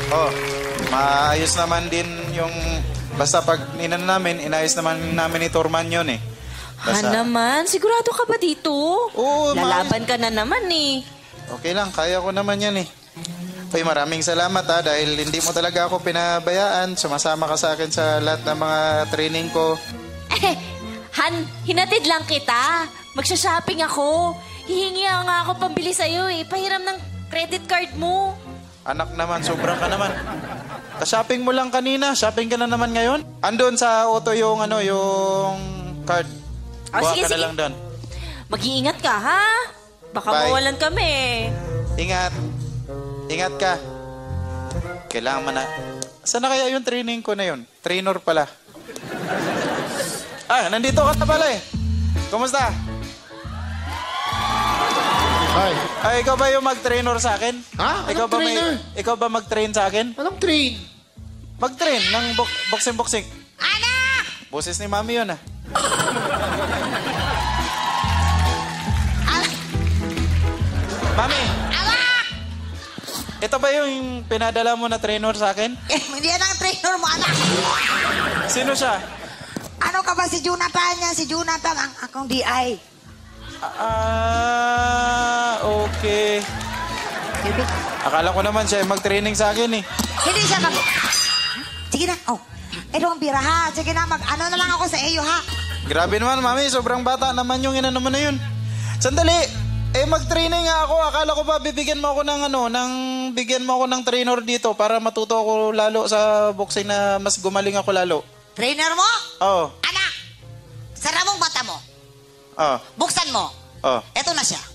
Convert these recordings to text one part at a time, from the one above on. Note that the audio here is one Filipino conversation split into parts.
Oh, maayos naman din yung... Basta pag inayos naman namin ni Torman yun eh. Basta... naman? Sigurado ka ba dito? Oo, lalaban ka na naman eh. Okay lang, kaya ko naman yan eh. Uy, maraming salamat dahil hindi mo talaga ako pinabayaan. Sumasama ka sa akin sa lahat ng mga training ko. Han, hinatid lang kita. Magsha-shopping ako. Hihingi nga ako pambili sa'yo eh. Pahiram ng credit card mo. Anak naman, sobrang ka naman. Ka-shopping mo lang kanina. Shopping ka na naman ngayon. Andun sa auto yung yung card. Buha sige, ka na lang doon. Mag-iingat ka, ha? Baka mawalan kami. Ingat. Ingat ka. Kailangan mo na... Saan na kaya yung training ko na yun? Trainer pala. Nandito ka na pala eh. Kumusta? Hi. Ikaw ba yung mag-trainer sa akin? Ha? Anong trainer? Ikaw ba mag-train sa akin? Anong train? Mag-train ng boxing. Anak! Boses ni Mami yun Mami! Anak! Ito ba yung pinadala mo na trainer sa akin? Hindi yan ang trainer mo, anak. Sino siya? Ano ka ba si Jonathan yan? Si Jonathan, ang akong DI. Okay. Akala ko naman siya mag-training sa akin eh. Hindi siya Sige na, ito ang bira ha. Sige na, ano na lang ako sa iyo ha. Grabe naman, Mami. Sobrang bata naman yung ina naman na yun. Sandali. Mag-training nga ako. Akala ko ba bibigyan mo ako bigyan mo ako ng trainer dito para matuto ako lalo sa boxing na mas gumaling ako lalo. Trainer mo? Oo. Anak, sara mong bata mo. Oo. Buksan mo. Oo. Eto na siya.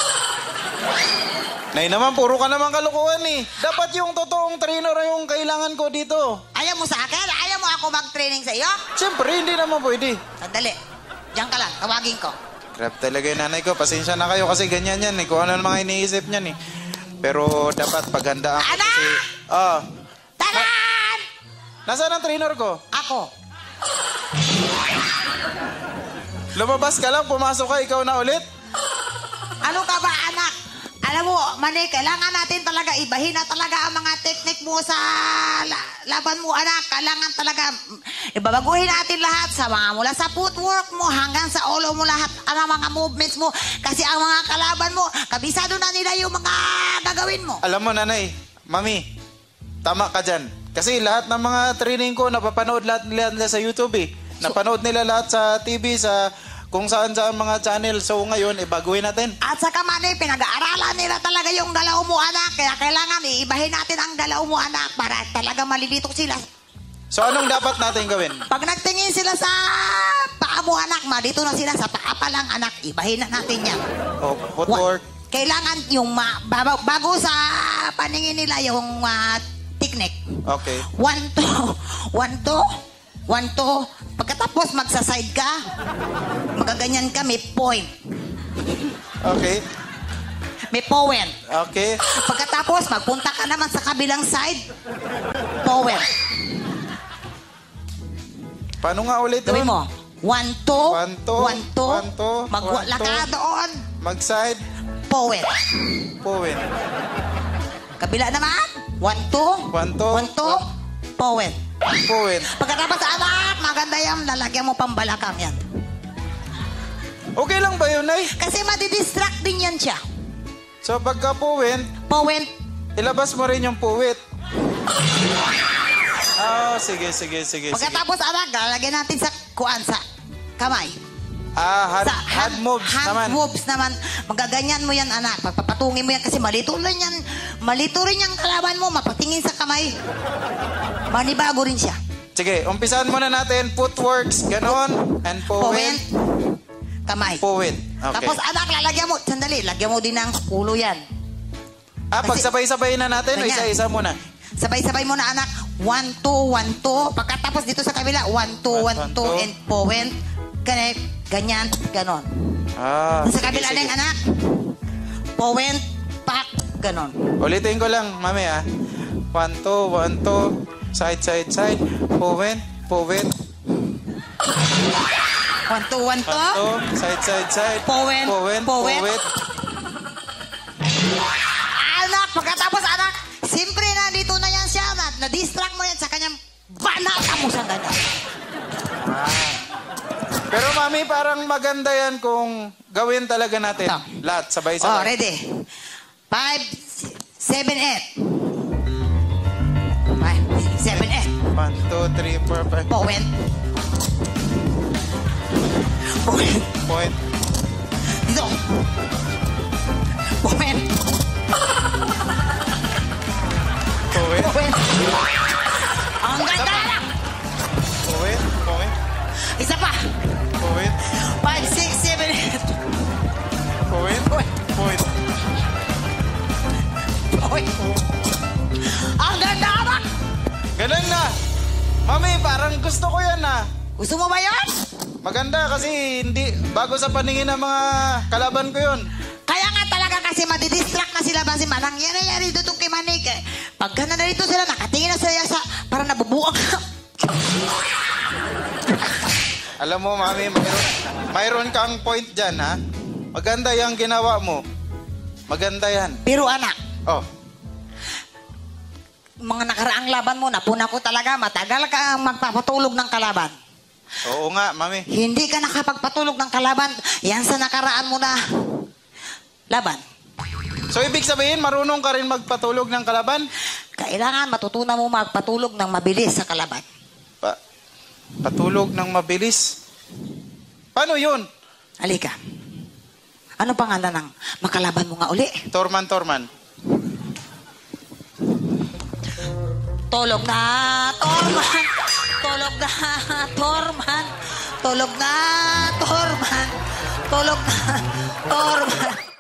Nay naman, puro ka naman kalukuhan eh. Dapat yung totoong trainer yung kailangan ko dito. Ayaw mo sa akin? Ayaw mo ako mag-training sa iyo? Siyempre, hindi naman pwede. Sandali. Diyan ka lang, tawagin ko. Grabe talaga yung nanay ko. Pasensya na kayo kasi ganyan yan eh. Kung ano mga iniisip niyan eh. Pero dapat paghandaan ko kasi... Talan! Nasaan ang trainer ko? Ako. Lumabas ka lang, pumasok ka, ikaw na ulit? Ano ka ba, anak? Alam mo, Manny, kailangan natin talaga ibahin na talaga ang mga teknik mo sa laban mo, anak. Kailangan talaga ibabaguhin natin lahat sa mula sa footwork mo hanggang sa ulo mo lahat ang mga movements mo. Kasi ang mga kalaban mo, kabisado na nila yung mga gagawin mo. Alam mo, nanay, mami, tama ka dyan. Kasi lahat ng mga training ko, napapanood lahat nila sa YouTube eh. Napanood nila lahat sa TV, sa... kung saan-saan mga channel. So ngayon, baguhin natin. At saka Manny, pinag-aaralan nila talaga yung galaw mo, anak. Kaya kailangan iibahin natin ang galaw mo, anak, para talaga malilito sila. So anong dapat natin gawin? Pag nagtingin sila sa paa mo, anak, malito na sila sa paa pa lang, anak. Ibahin na natin yan. Footwork. Kailangan yung bago sa paningin nila yung technique. Okay. 1, 2, 1, 2, 1, 2. Pagkatapos magsa-side ka, magaganyan ka, may point. Okay. May point. Okay. Pagkatapos, magpunta ka naman sa kabilang side, point. Paano nga ulit Gawin mo. 1, 2, 1, 2, 1, 2. Magwala ka doon. Mag-side. Point. Point. Kabila naman. 1, 2. 1, 2. 1, 2. Point. Point. Pagkatapos, anak, maganda yan. Lalagyan mo pang balakang yan. Okay lang ba yun, Nay? Kasi madidistract din yan siya. So pagka point, ilabas mo rin yung puwit. Sige. Pagkatapos, anak, lalagyan natin sa sa kamay. Hand moves naman. Hand moves naman. Magaganyan mo yan, anak. Pagpapatungin mo yan kasi malito rin yan. Malito rin yung kalaban mo. Mapatingin sa kamay. Manibago rin siya. Sige, umpisahan muna natin. Footworks, ganon. And point. Kamay. Point. Okay. Tapos, anak, lalagyan mo. Sandali, lagyan mo din ng ulo yan. Pagsabay-sabay na natin o isa-isa muna? Sabay-sabay mo na, anak. 1, 2, 1, 2. Pagkatapos dito sa kabila, 1, 2, 1, 2, and point. Ganyan, ganon. Sa kabila na yung anak. Point, pak, ganon. Ulitin ko lang, mami 1, 2, 1, 2. Side. Point. 1, 2, 1, 2. Side. Point. Anak, pagkatapos, anak, siyempre na dito na yan siya. na-distract mo yan sa kanyang banata mo sa ganda. Pero mami, parang maganda yan kung gawin talaga natin. Ito. Lahat, Oh, sabay-sabay. ready. 5, 7, 8. 5, 7, 8. 1, 2, 3, 4, 5. Point. Point. Point. Dito. Point. Point. Point. Ang ganda na! Point. Point. Isa pa. Point. 5, 6, 7, 8. Point. Point. Point. Ang ganda na! Ganun na. Mami, parang gusto ko yan na. Gusto mo ba yan? Maganda kasi hindi, bago sa paningin ng mga kalaban ko yun. Kaya nga talaga kasi madidistract na sila ba si Manang. Yan dito kay Manik. Pagka na narito sila, nakatingin na sila sa, para nabubuang. Alam mo, mami, mayroon kang point dyan, ha? Maganda yung ginawa mo. Maganda yan. Pero anak, Oh, mga nakaraang laban mo, napuna ko talaga, matagal ka magpapatulog ng kalaban. oo nga, mami. Hindi ka nakapagpatulog ng kalaban, yan sa nakaraan mo na laban. So, ibig sabihin, marunong ka rin magpatulog ng kalaban? Kailangan matutunan mo magpatulog ng mabilis sa kalaban. Patulog ng mabilis? Paano yun? Halika. Ano pangalan ng makalaban mo nga uli? Torman. Tulog na, Torman. Tulog na, Torman. Tulog na, Torman. Tulog na, Torman.